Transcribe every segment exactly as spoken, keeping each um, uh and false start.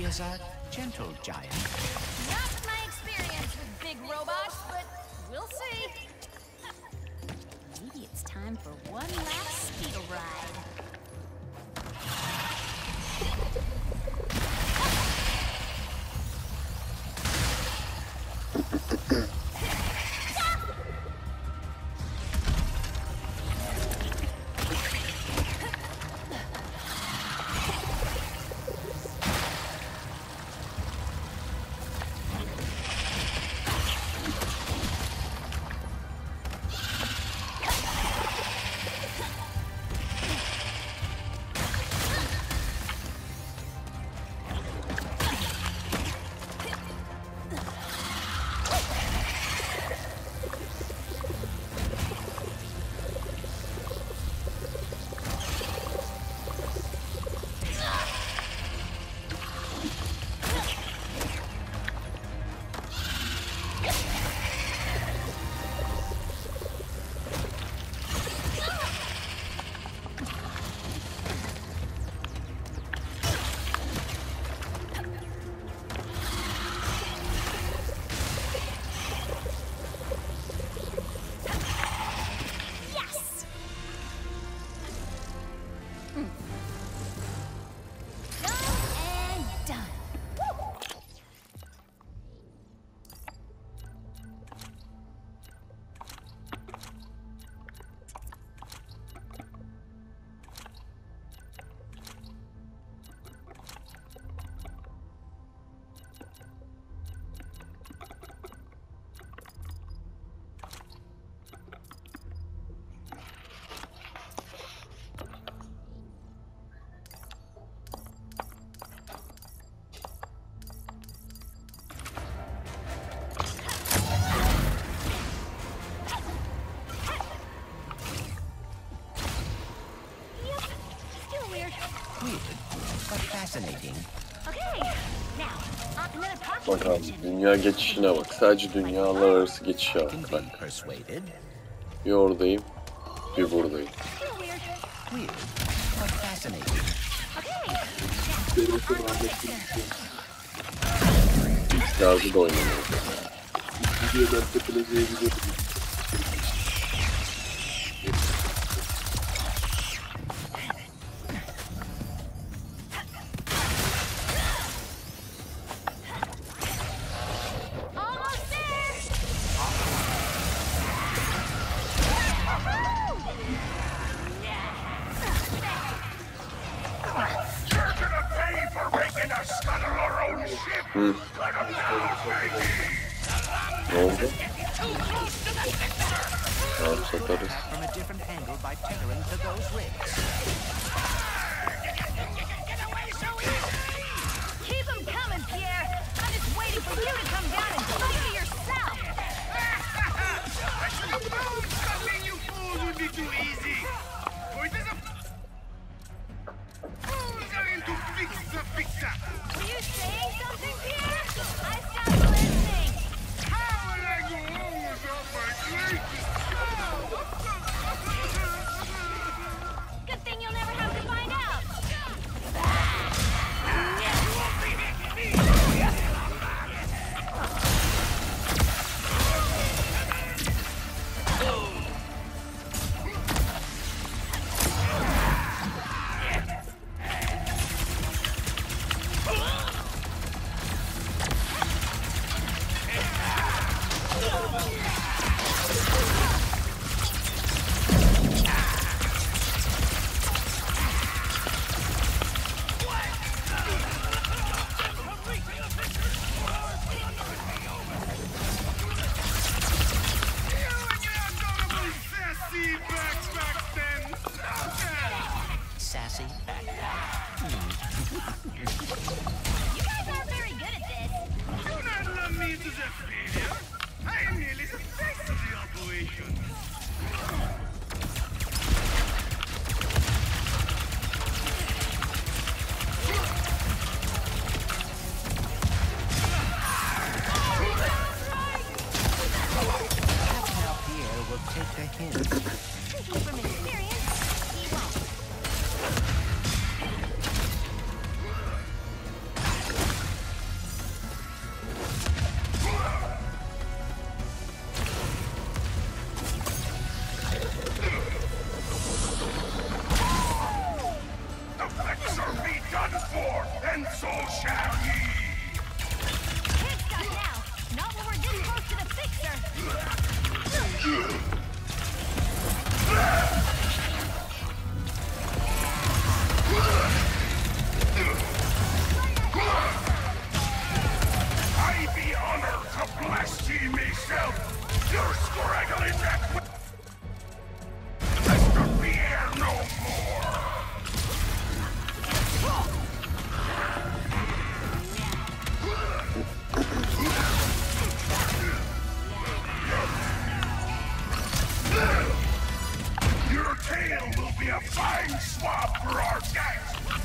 is a gentle giant. Not my experience with big robots, but we'll see. Maybe it's time for one last speedo ride. Fascinating. Bak abi, dünya geçişine bak. Sadece dünyalar arası geçişe bak. Bak. Bir oradayım, bir buradayım. Hiç lazım da oynamıyor. Videodan tepeleceği gidiyor. Hı. Ne oldu? Tamam, satarız. Keep them coming, Pierre. I'm just waiting for you to come down and deliver yourself. Nothing you fools would be too easy. Wait, there's a fools are into pizza, pizza. Were you saying something, Pierre? I stopped listening. How will I go home without my drink? Good thing you'll never have to buy scraggly neck. Mister Pierre no more. Your tail will be a fine swab for our gang.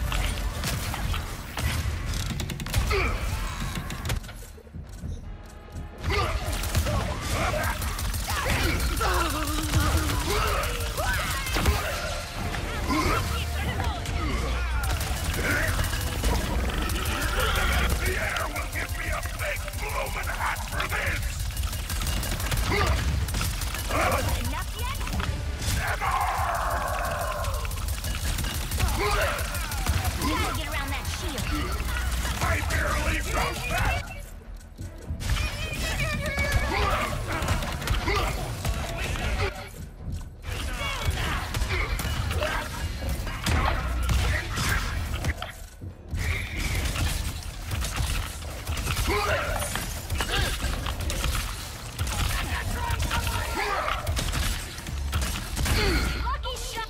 Pierre will give me a big bloomin' hat for this. Enough yet? You gotta get around that shield. I barely broke that! Lucky shot.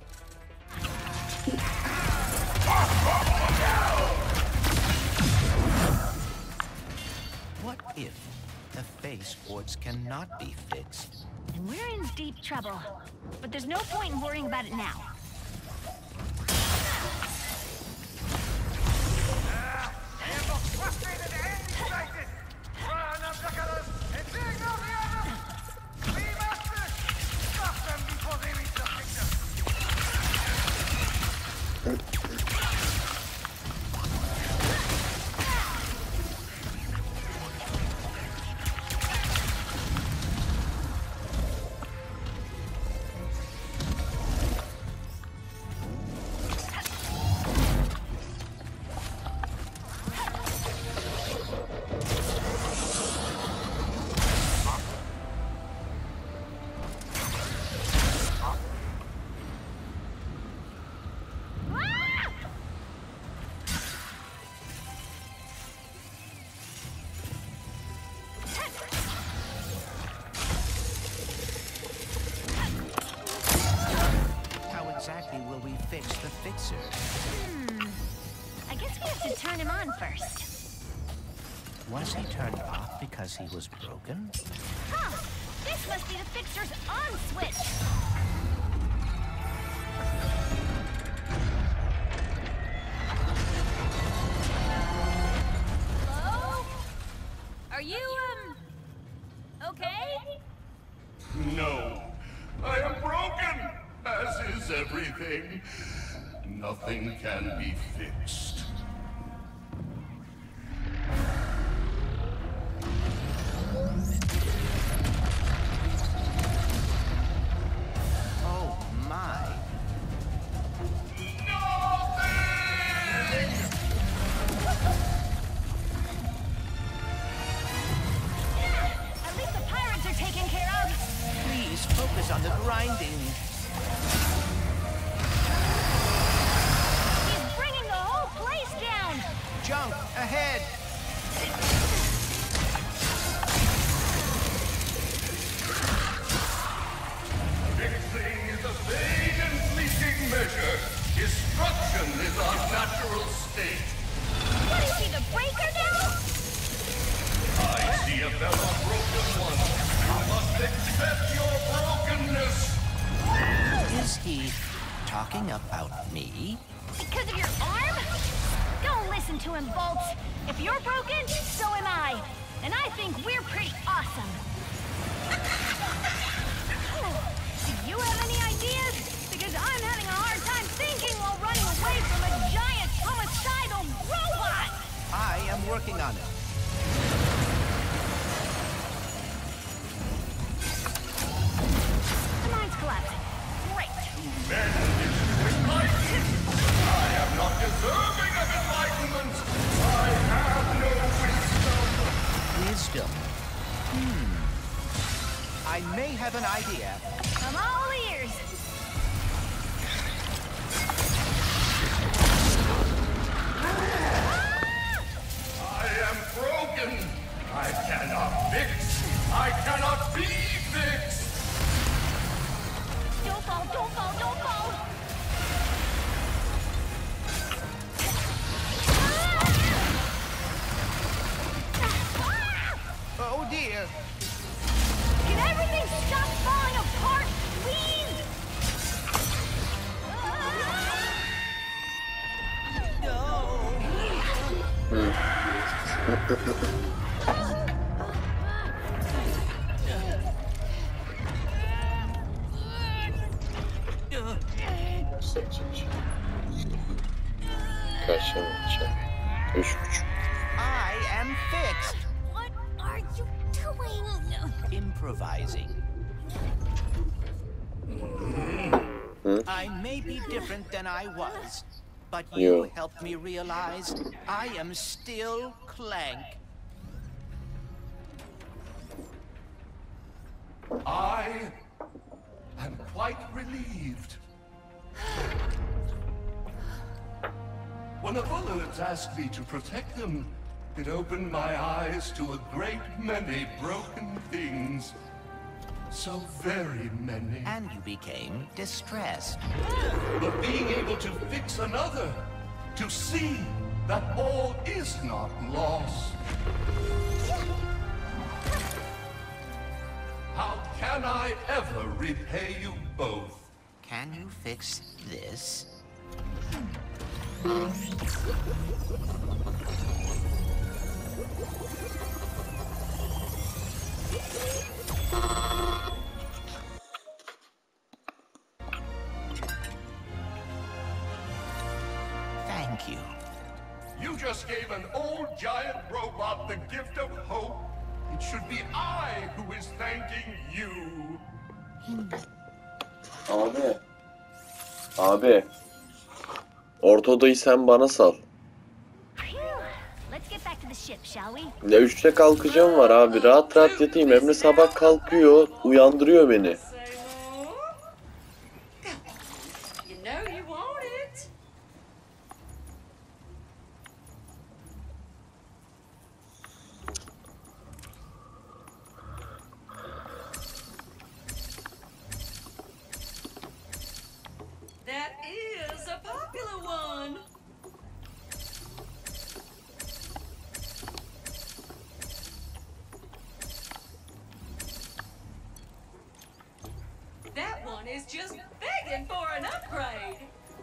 What if the face ports cannot be fixed? And we're in deep trouble. But there's no point in worrying about it now. How exactly will we fix the fixer? Hmm. I guess we have to turn him on first. Was he turned off because he was broken? Huh! This must be the fixer's on switch! Hello? Are you, um... okay? No, I am broken, as is everything. Nothing can be fixed. Oh my! At least the pirates are taken care of! Please focus on the grinding. He's bringing the whole place down! Junk ahead! Fixing is a vague and fleeting measure. Destruction is our natural state. What is he, the breaker now? I see a fellow broken one. You must accept your brokenness. Is he talking about me? Because of your arm? Don't listen to him, Bolts. If you're broken, so am I. And I think we're pretty awesome. Do you have any ideas? Because I'm having a hard time thinking while running away from a giant homicidal robot! I am working on it. The mine's collapsing. Great. Men is to enlighten. I am not deserving of enlightenment. I have no wisdom. Wisdom. Hmm. I may have an idea. I'm all ears. I am broken. I cannot fix. I cannot be fixed. Hı. Kaç yapacağım? Üç buçuk. I am fixed. What are you doing? Improvising. Hı? I may be different than I was, but Yo. you helped me realize I am still Clank. I am quite relieved. When the Bullards asked me to protect them, it opened my eyes to a great many broken things. So very many. And you became distressed. But being able to fix another, to see that all is not lost. How can I ever repay you both? Can you fix this? Thank you. You just gave an old giant robot the gift of hope. It should be I who is thanking you. Abi. Abi. Orta odayı sen bana sal. Phew. Let's get back to the ship, shall we? Ya üçte kalkacağım var abi. Rahat rahat yatayım. Emre sabah kalkıyor. Uyandırıyor beni. You know you want it. That is a popular one. That one is just begging for an upgrade.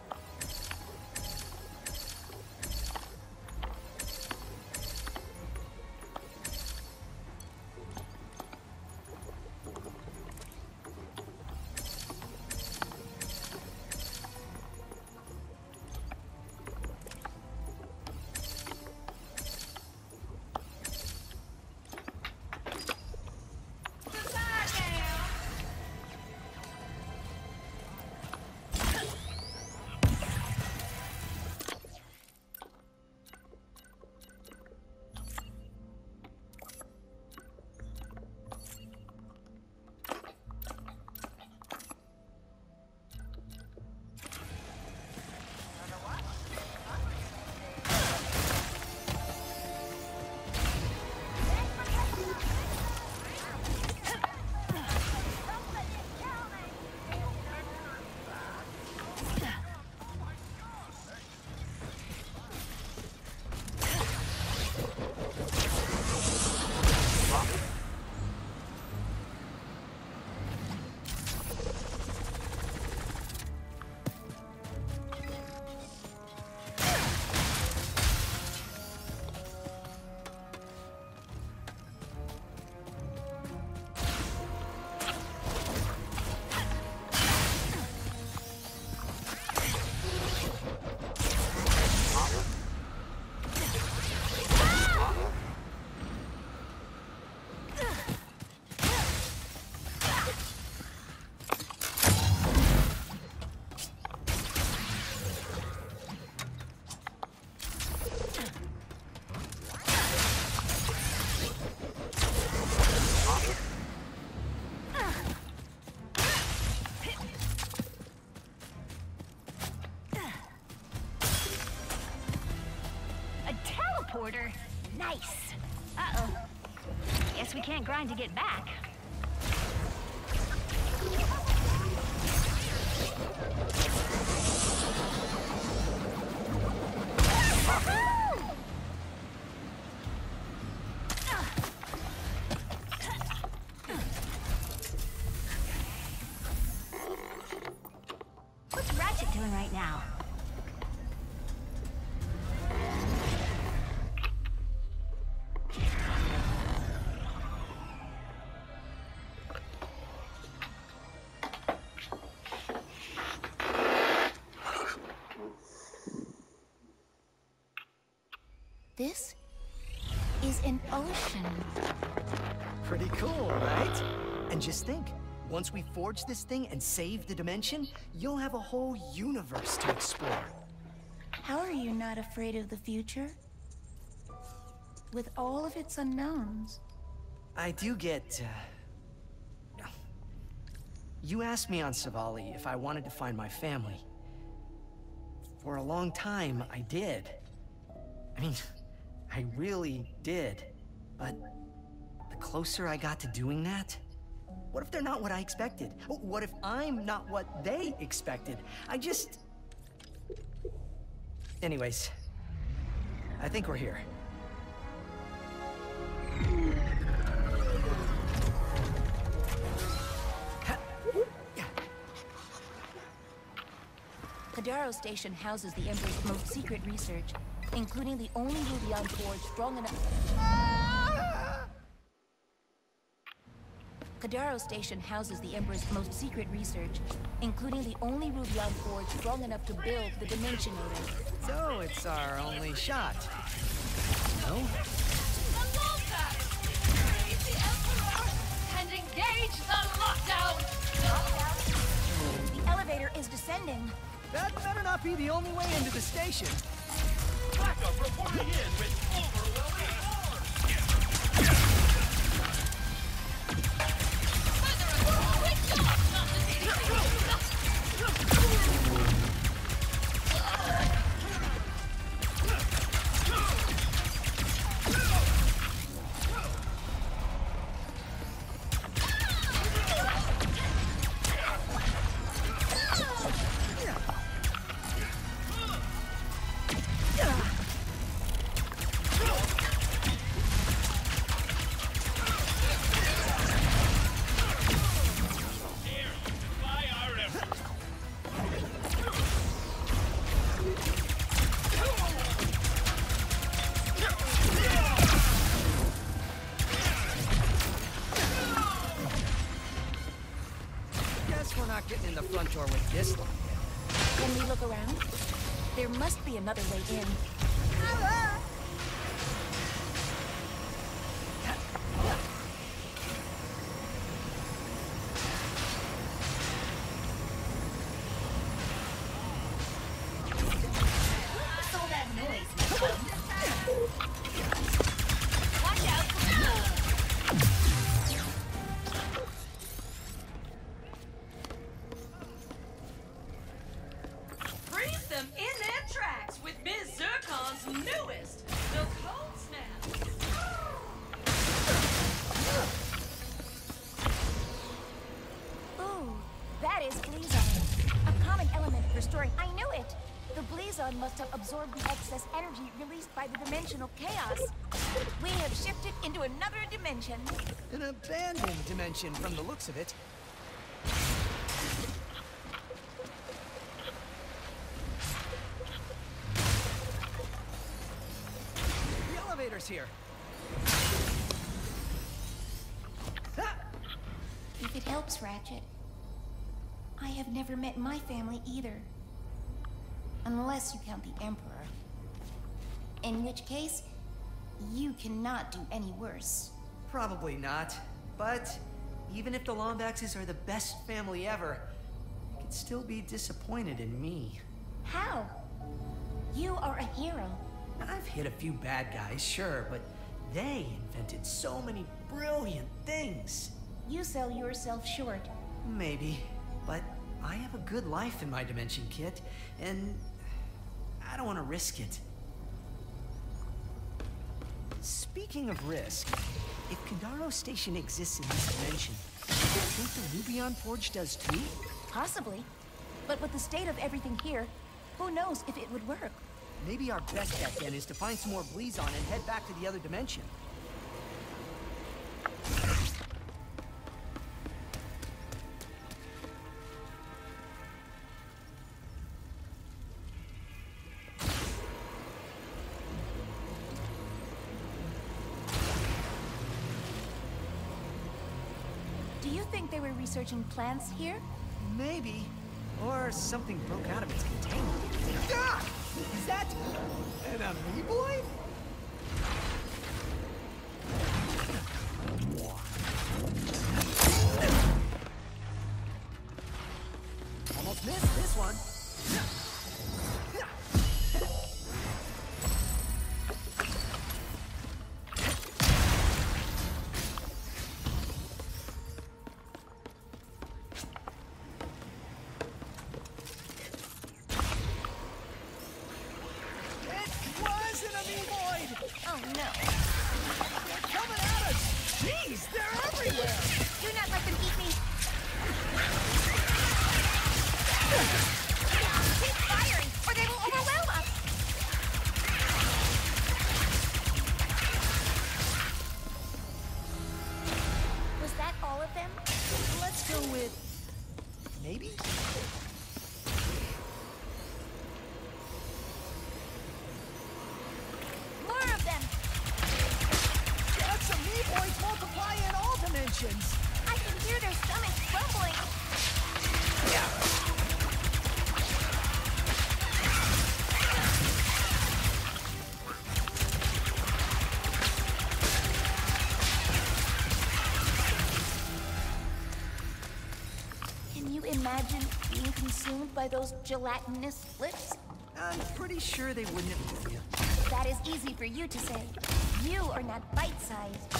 Porter. Nice. Uh-oh. Guess we can't grind to get back. What's Ratchet doing right now? This is an ocean. Pretty cool, right? And just think, once we forge this thing and save the dimension, you'll have a whole universe to explore. How are you not afraid of the future? With all of its unknowns. I do get, uh... You asked me on Savali if I wanted to find my family. For a long time, I did. I mean, I really did. But the closer I got to doing that, what if they're not what I expected? What if I'm not what they expected? I just... Anyways, I think we're here. Kadaro Station houses the Emperor's most secret research, including the only Rubion forge strong enough... Kadaro Station houses the Emperor's most secret research, including the only Rubion forge strong enough to build the Dimensionator. So it's our only shot. No? The lockdown! Raise the Emperor and engage the lockdown! The elevator is descending. That better not be the only way into the station. Backup reporting in with overwhelming force! Getting in the front door with this one. Can we look around? There must be another way in. What's all that noise? Watch out! Freeze them in their tracks with Miz Zircon's newest, the Cold Snap. Ooh, that is Blizon. A common element for storing. I knew it! The Blizon must have absorbed the excess energy released by the dimensional chaos. We have shifted into another dimension. An abandoned dimension from the looks of it. The elevator's here. If it helps, Ratchet, I have never met my family either. Unless you count the Emperor. In which case, you cannot do any worse. Probably not. But even if the Lombaxes are the best family ever, you could still be disappointed in me. How? You are a hero. I've hit a few bad guys, sure, but they invented so many brilliant things. You sell yourself short. Maybe, but I have a good life in my dimension, Kit, and I don't want to risk it. Speaking of risk, if Kadaro Station exists in this dimension, do you think the Rubion Forge does too? Possibly. But with the state of everything here, who knows if it would work? Maybe our best bet then is to find some more Blizon and head back to the other dimension. Do you think they were researching plants here? Maybe. Or something broke out of its containment. Ah! Is that an amoeboid? Oh no. They're coming at us! Jeez, they're everywhere! Do not let them eat me. Keep firing, or they will overwhelm us. Was that all of them? Let's go with... maybe? More of them. That's some me-boys multiply in all dimensions! I can hear their stomachs rumbling. Can you imagine being consumed by those gelatinous lips? I'm pretty sure they wouldn't have you. That is easy for you to say. You are not bite-sized.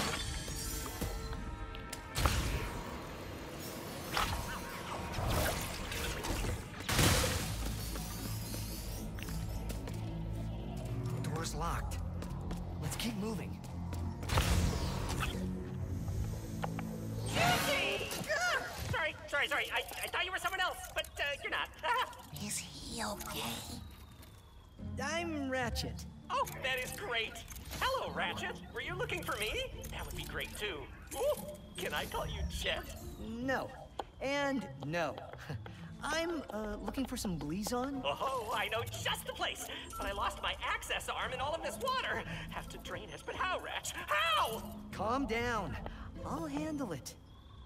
Door's locked. Let's keep moving. Juicy! Ah! Sorry, sorry, sorry. I, I thought you were someone else, but uh, you're not. Ah! Is he okay? I'm Ratchet. Oh, that is great. Hello, Ratchet. Were you looking for me? That would be great, too. Ooh, can I call you Chet? No. And no. I'm, uh, looking for some Blizon. Oh, I know just the place. But I lost my access arm in all of this water. Have to drain it, but how, Ratch? How? Calm down. I'll handle it.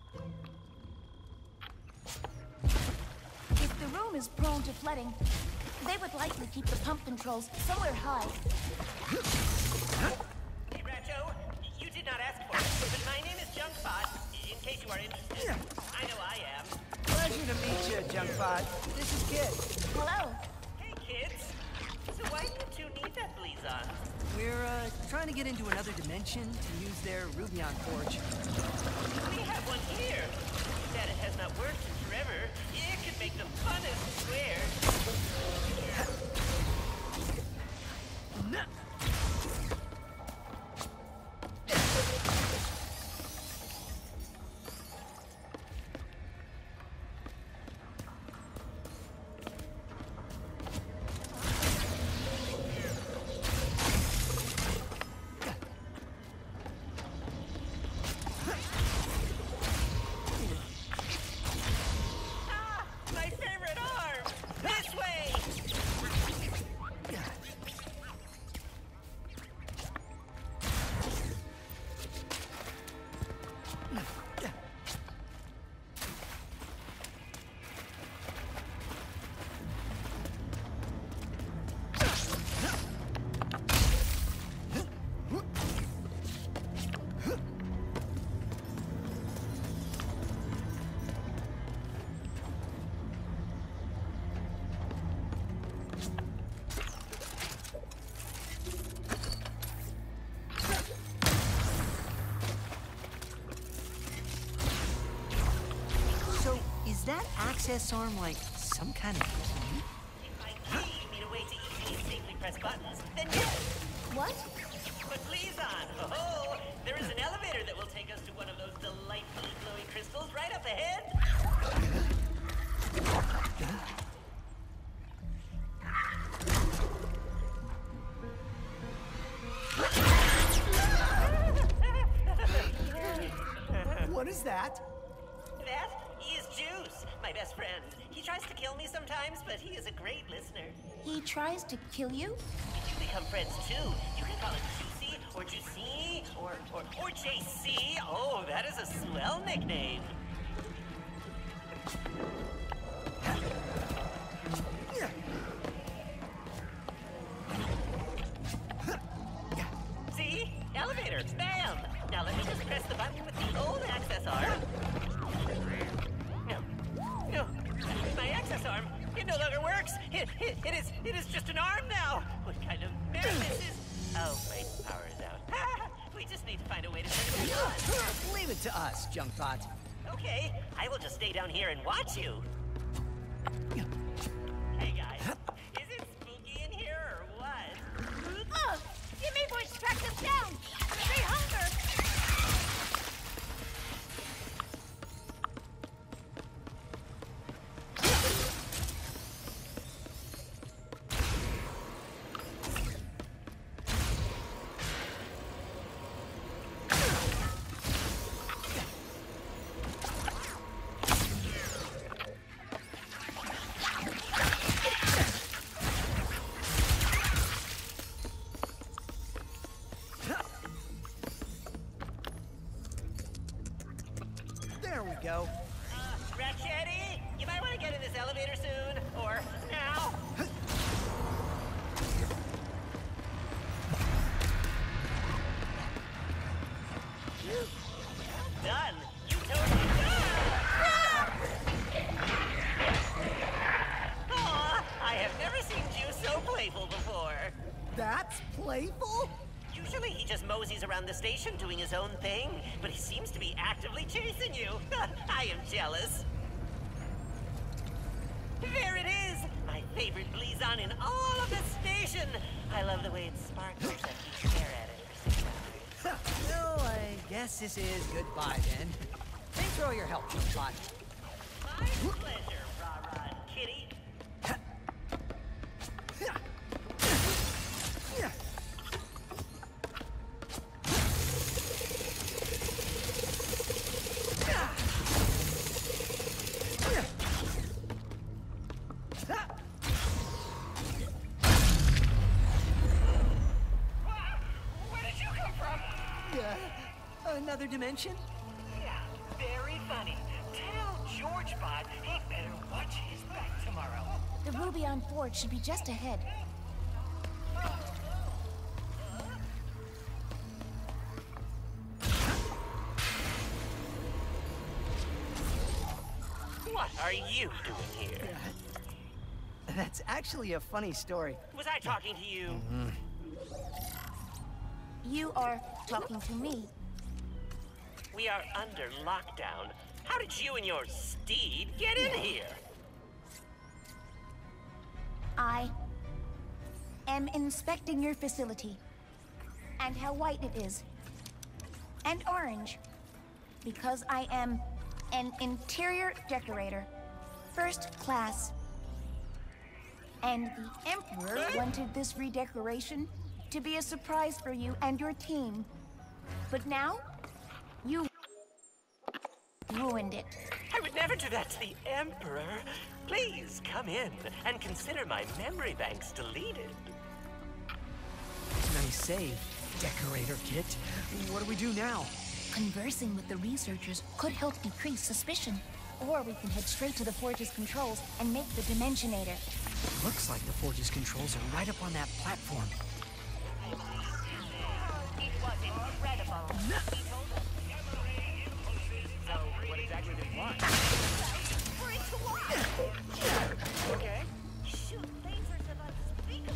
If the room is prone to flooding, they would likely keep the pump controls somewhere high. Hey, Ratcho, you did not ask for it, but my name is Junkbot, in case you are interested. I know I am. Pleasure to meet you, Junkbot. This is Kid. Hello. Hey, kids. So why do you two need that Blizon? We're, uh, trying to get into another dimension to use their Rubion Forge. We have one here. That it has not worked in forever. It could make the funnest squares. Ah, my favorite arm. This way. So, is that access arm like some kind of key? If I key you need a way to easily and safely press buttons, then yes. What? But Blizon, oh, there is an elevator that will take us to one of those delightfully glowing crystals right up ahead. What is that? That is Juice, my best friend. He tries to kill me sometimes, but he is a great listener. He tries to kill you? If you become friends too, you can call him Juicy or Juicy or or or J C. Oh, that is a swell nickname. See? Elevator. Bam! Now let me just press the button with the old access arm. No. No. My access arm. It no longer works. It, it, it is it is just an arm now. What kind of mess this is? Oh, my power is out. We just need to find a way to turn it back on. Leave it to us, Junkbot. Okay, I will just stay down here and watch you. Hey guys, is it spooky in here or what? Oh! You made boys go. Uh, Ratchetti, you might want to get in this elevator soon, or now. Done. You totally done. Aw, I have never seen you so playful before. That's playful? Usually he just moseys around the station doing his own thing, but he seems to be actively chasing you. I am jealous. There it is! My favorite Blizon in all of the station! I love the way it sparkles after you stare at it for six hours. Well, I guess this is goodbye then. Thanks for all your help, Shot. My pleasure, Rah-Rah and Kitty. Where did you come from? Uh, another dimension? Yeah, very funny. Tell George Bot he better watch his back tomorrow. The Rubion Forge should be just ahead. What are you doing here? That's actually a funny story. Was I talking to you? You are talking to me. We are under lockdown. How did you and your steed get in here? I am inspecting your facility. And how white it is. And orange. Because I am an interior decorator. First class. And the Emperor wanted this redecoration to be a surprise for you and your team. But now, you ruined it. I would never do that to the Emperor. Please come in and consider my memory banks deleted. Nice save, Decorator Kit. What do we do now? Conversing with the researchers could help decrease suspicion. Or we can head straight to the Forge's controls and make the Dimensionator. Looks like the Forge's controls are right up on that platform. It was incredible. He told us. So, what exactly did he want? For it to work! Okay. Shoot lasers of unspeakable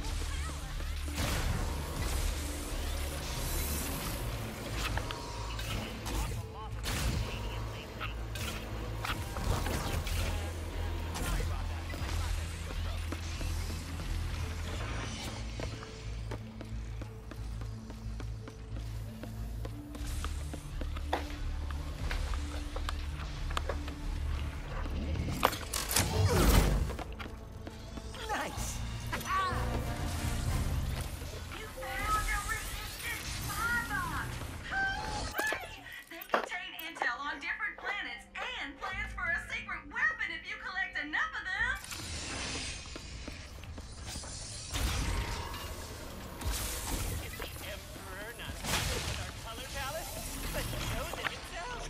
Nice! You found a resistant spy box! Hooray! They contain intel on different planets and plans for a secret weapon if you collect enough of them! Is the Emperor not happy with our color palette? But he knows it himself.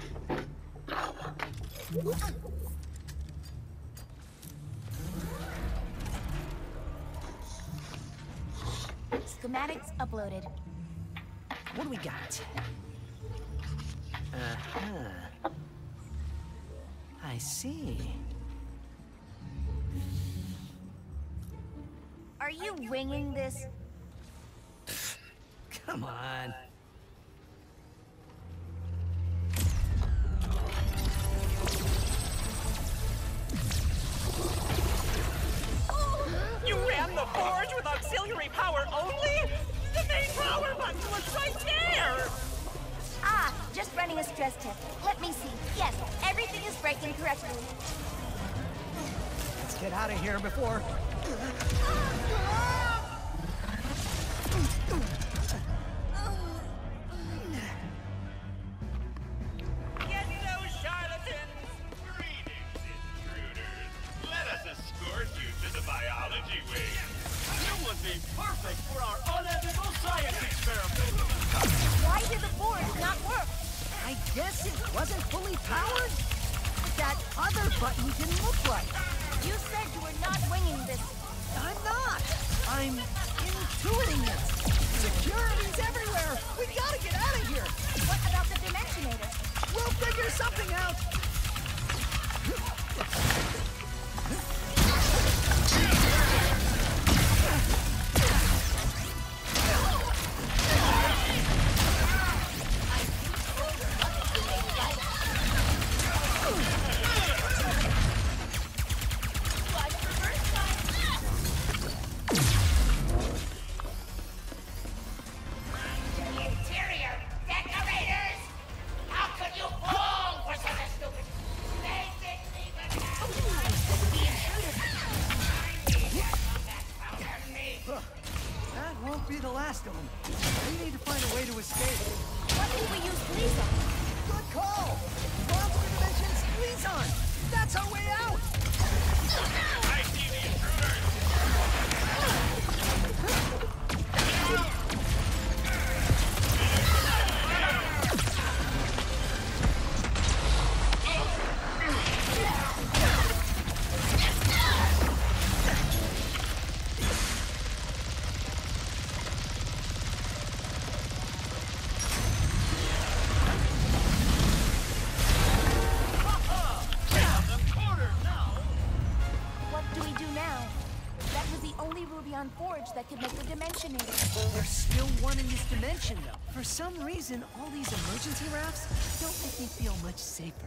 Schematics uploaded. What do we got? Uh-huh. I see. Are you winging this? Come on. You ran the forge with auxiliary power only? The main power button was right there! Ah, just running a stress test. Let me see. Yes, everything is breaking correctly. Let's get out of here before... Get those charlatans! Greetings, intruders. Let us escort you to the biology wing. You would be perfect for our unethical science experiment. Why did the forge not work? I guess it wasn't fully powered? that other button can look like. You said you were not winging this. I'm not. I'm intuiting it. Security's everywhere. We gotta get out of here. What about the Dimensionator? We'll figure something out. Be the last of them. We need to find a way to escape. Why didn't we use Gleason? Good call! Monster Dimensions, Gleason! That's our way out! I see the intruders! Forge that could make the Dimensionator. There's still one in this dimension, though. For some reason, all these emergency rafts don't make me feel much safer.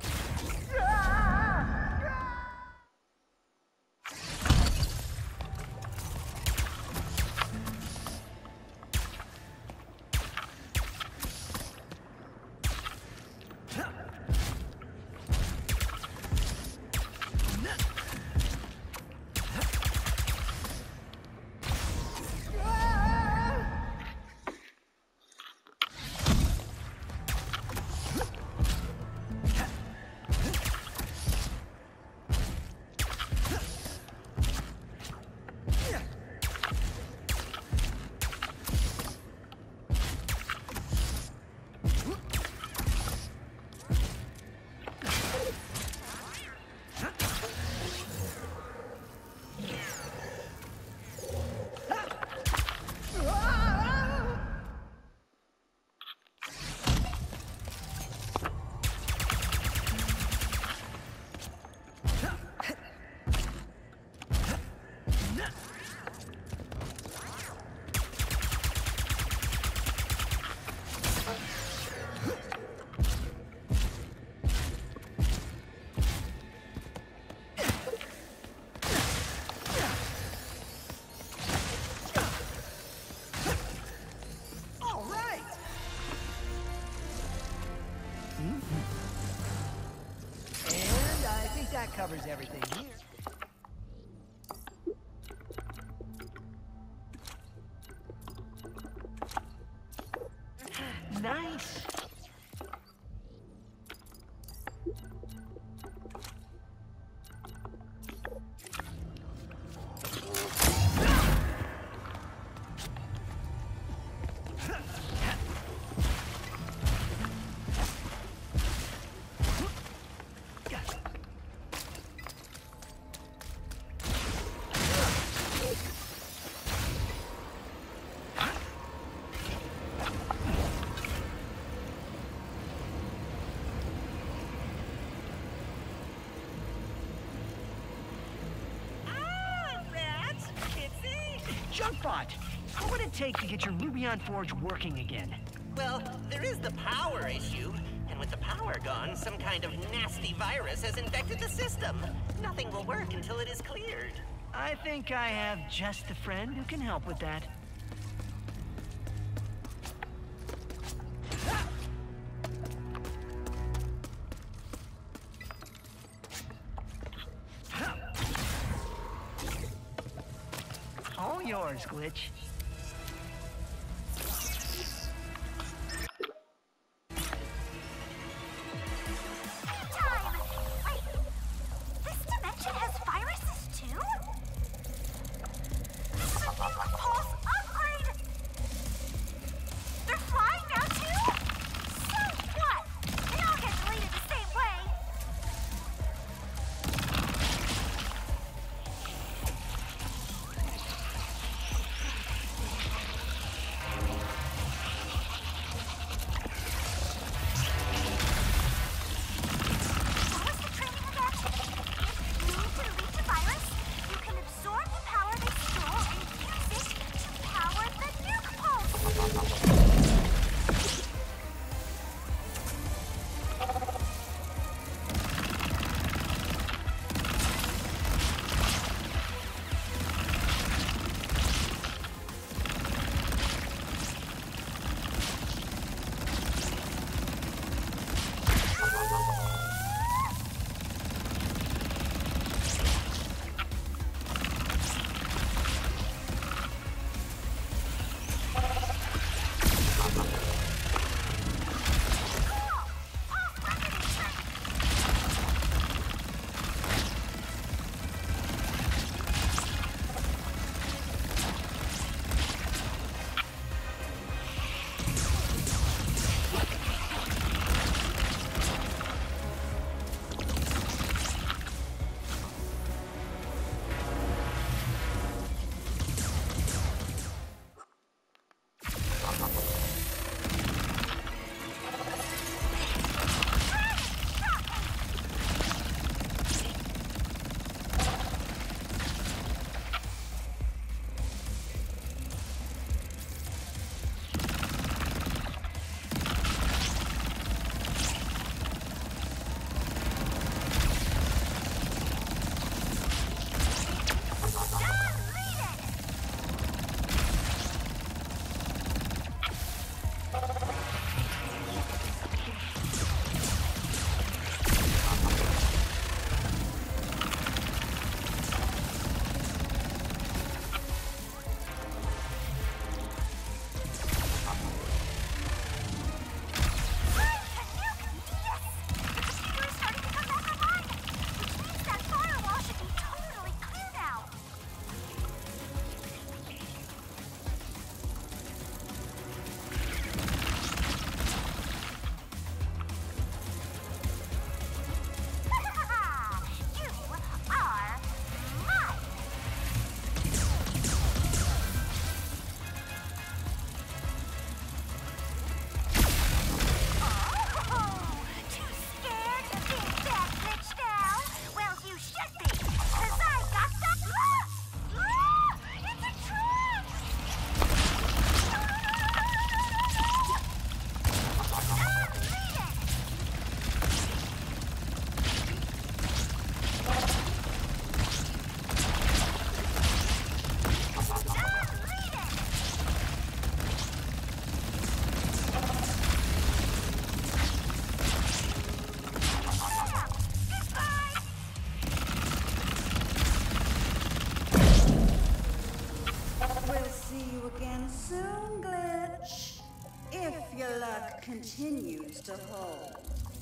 That covers everything here. Nice. Junkbot, what would it take to get your Rubion Forge working again? Well, there is the power issue. And with the power gone, some kind of nasty virus has infected the system. Nothing will work until it is cleared. I think I have just the friend who can help with that. All yours, Glitch. Time! Wait! This dimension has viruses too? This is a new pulse upgrade! They're flying now too? So what? They all get deleted the same way. luck continues to hold.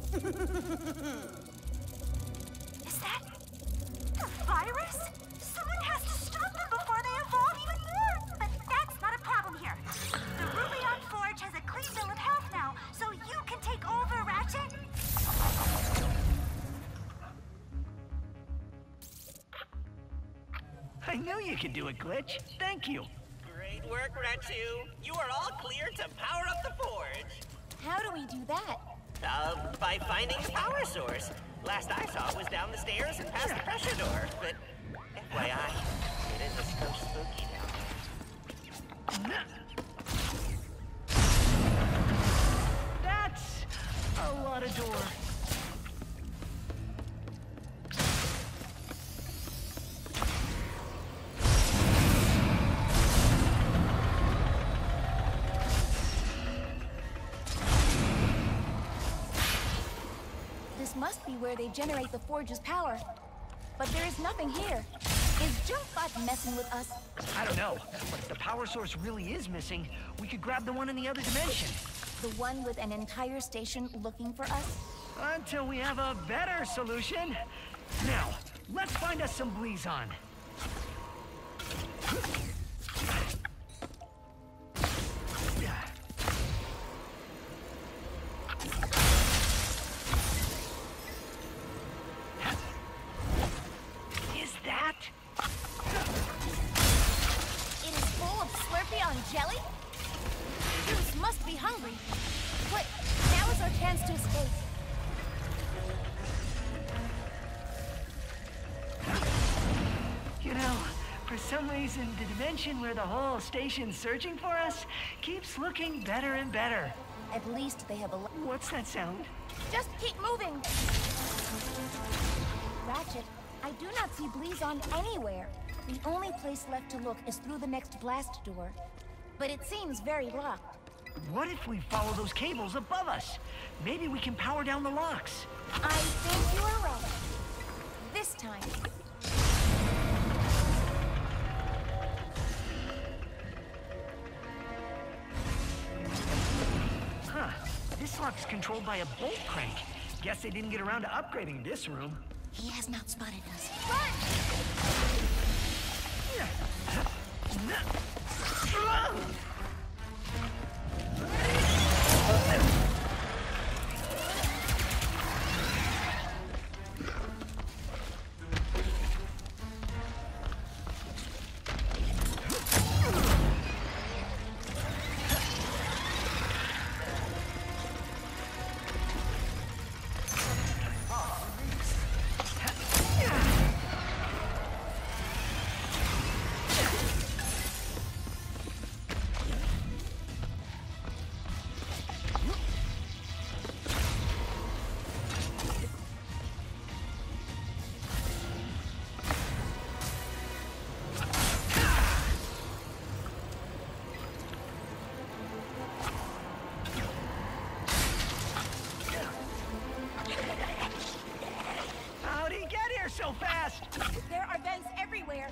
Is that the virus? Someone has to stop them before they evolve even more. But that's not a problem here. The Rubion Forge has a clean bill of health now, so you can take over, Ratchet. I knew you could do it, Glitch. Thank you. Great work, Ratchu. You are all clear to power up the forge. How do we do that? Uh, by finding the power source. Last I saw was down the stairs and past the pressure door, but F Y I, it is a skosh spooky down there. That's a lot of door. This must be where they generate the Forge's power. But there is nothing here. Is Junkbot messing with us? I don't know, but if the power source really is missing, we could grab the one in the other dimension. The one with an entire station looking for us? Until we have a better solution. Now, let's find us some Blizon. Is that? It is full of Slurpeon jelly? Zeus must be hungry. Quick, now is our chance to escape. You know, for some reason, the dimension where the whole station's searching for us keeps looking better and better. At least they have a... What's that sound? Just keep moving! Ratchet, I do not see Blizon anywhere. The only place left to look is through the next blast door. But it seems very locked. What if we follow those cables above us? Maybe we can power down the locks. I think you are right. This time. Huh. This lock's controlled by a bolt crank. Guess they didn't get around to upgrading this room. He has not spotted us. How'd he get here so fast? There are vents everywhere.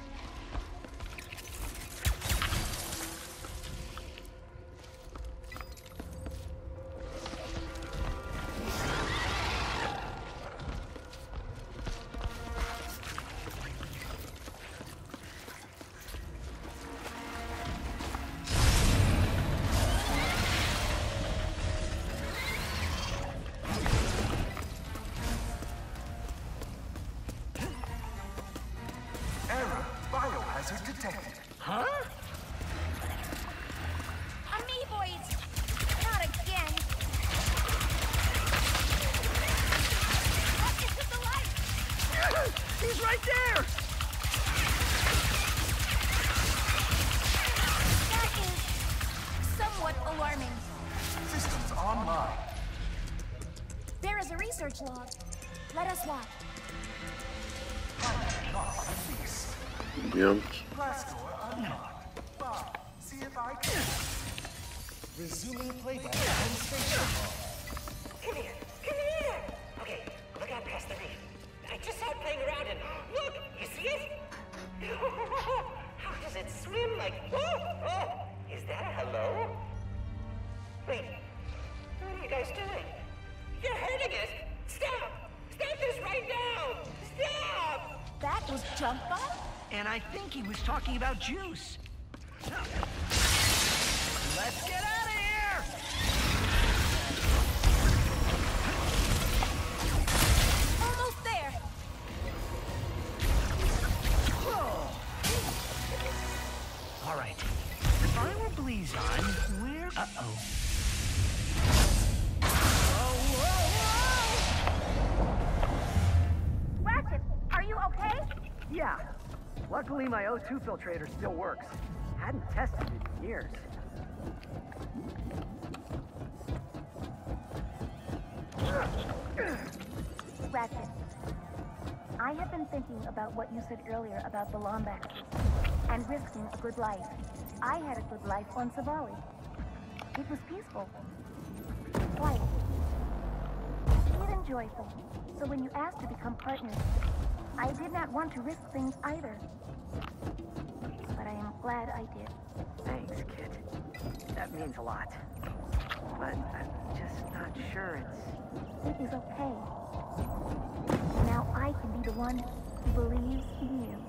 Error. Biohazard detected. Huh? Amoeboids! Not again! What is with the light? He's right there! That is somewhat alarming. Systems online. There is a research log. Let us watch. Not release. Bilmiyorum ki. Blast door unlocked. Bob, see if I can. Resuming playback on station hall. Come here, come here! Okay, look out past the reef. I just saw it playing around and look, you see it? How does it swim like, oh, oh, is that a hello? Wait, you guys doing? You're hurting it! Stop! Stop this right now! Stop! That was Jump Ball? And I think he was talking about juice. Let's get out of here! Almost there. All right. If I were Blizon, where... Uh-oh. Whoa, whoa, whoa! Ratchet, are you okay? Yeah. Luckily, my O two filtrator still works. Hadn't tested it in years. Ratchet, I have been thinking about what you said earlier about the Lombax and risking a good life. I had a good life on Savali. It was peaceful, quiet, even joyful. So when you asked to become partners, I did not want to risk things either. But I am glad I did. Thanks, kid. That means a lot. But I'm just not sure it's... It is okay. Now I can be the one who believes in you.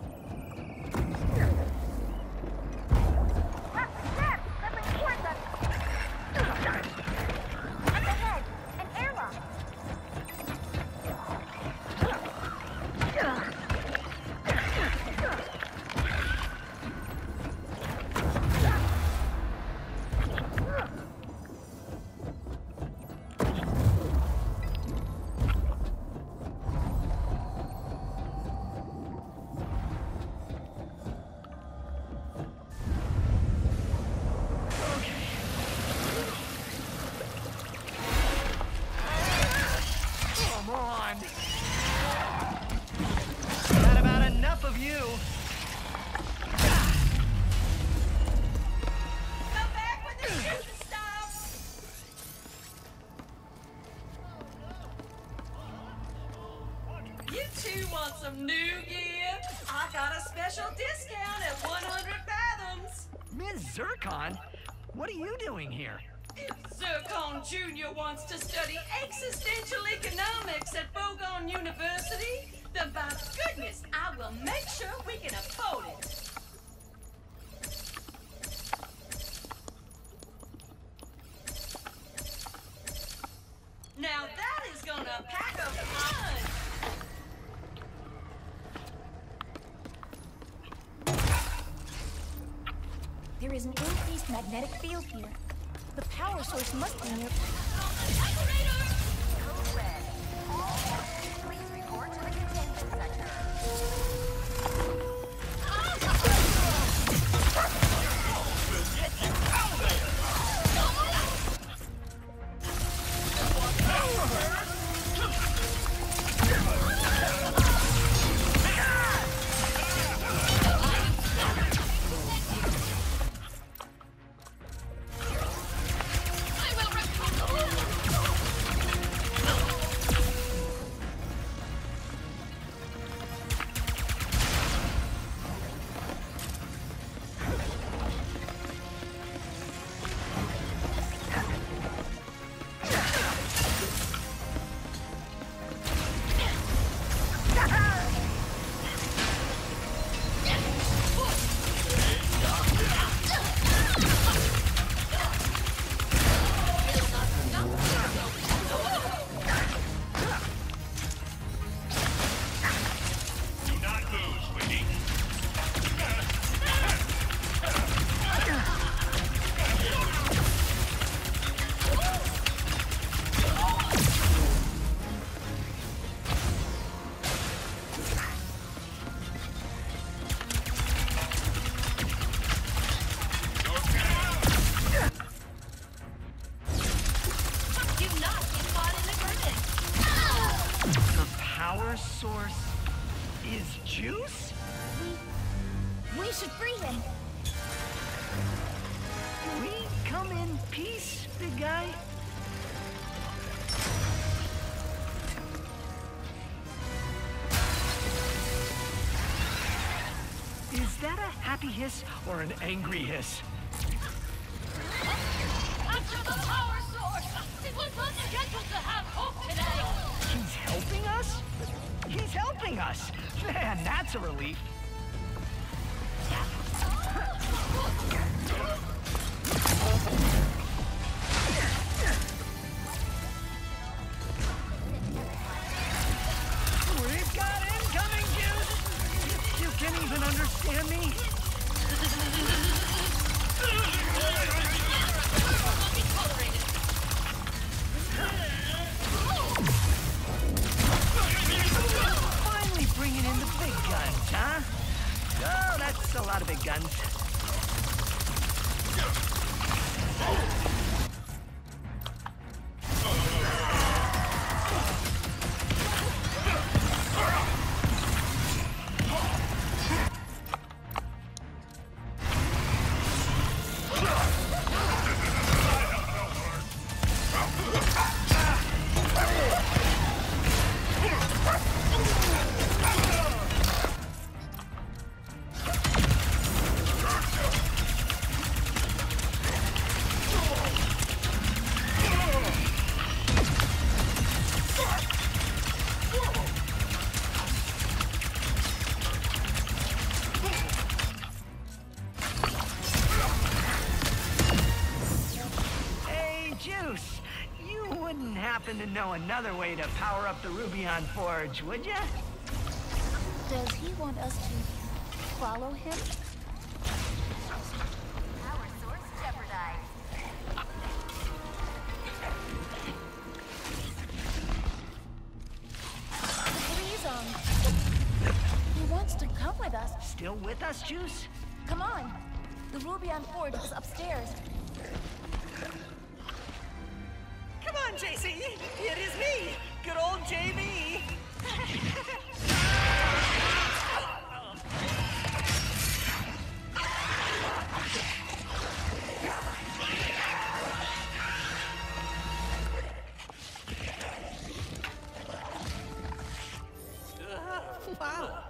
Ah, there! Coming towards us! Up ahead! An airlock! Some new gear? I got a special discount at one hundred fathoms. Miz Zircon? What are you doing here? If Zircon Junior wants to study existential economics at Bogon University, then by goodness, I will make sure we can afford it. Now that is gonna pack a punch! There is an increased magnetic field here. The power source must be near... Code red. All ships, please report to the containment sector. Happy hiss or an angry hiss? After the power source! It was us. Man, that's a relief. We've got incoming, Juice! You can't even understand me? Finally bringing in the big guns, huh? Oh, that's a lot of big guns. To know another way to power up the Rubion Forge, would ya? Does he want us to follow him? Power source jeopardized. Please, um... he wants to come with us. Still with us, Juice? Come on. The Rubion Forge is upstairs. Come on, J C! It is me! Good old J B! Wow!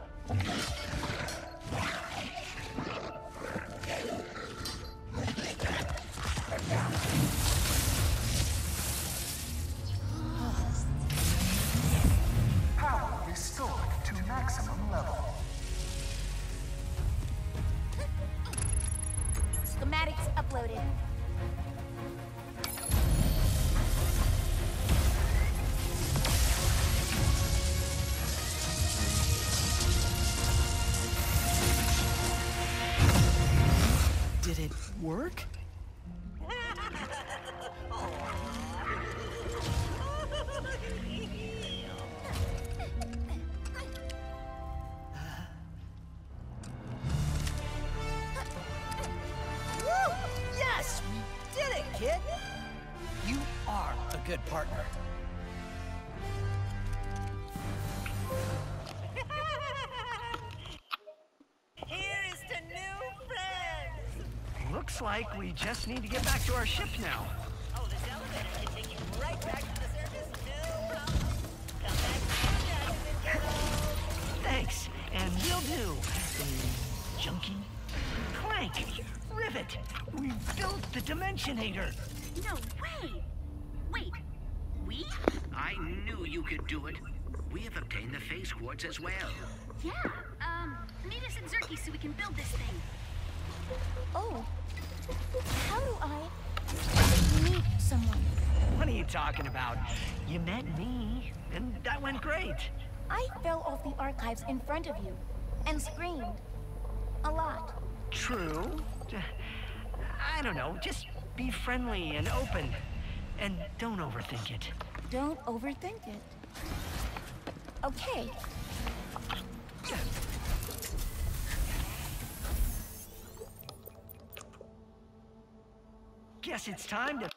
Schematics uploaded. Did it work? Yes! We did it, kid! You are a good partner. Here is to new friends! Looks like we just need to get back to our ship now. Oh, this elevator can take you right back to the surface, no problem. Come back to the judgment. Thanks, and we'll do. Uh, junkie, clank, rivet. We built the Dimensionator. No way! Wait, we? I knew you could do it. We have obtained the phase quartz as well. Yeah, um, meet us at Zerky so we can build this thing. Oh, how do I meet someone? What are you talking about? You met me, and that went great. I fell off the archives in front of you and screamed a lot. True. I don't know, just be friendly and open, and don't overthink it. Don't overthink it. Okay. Guess it's time to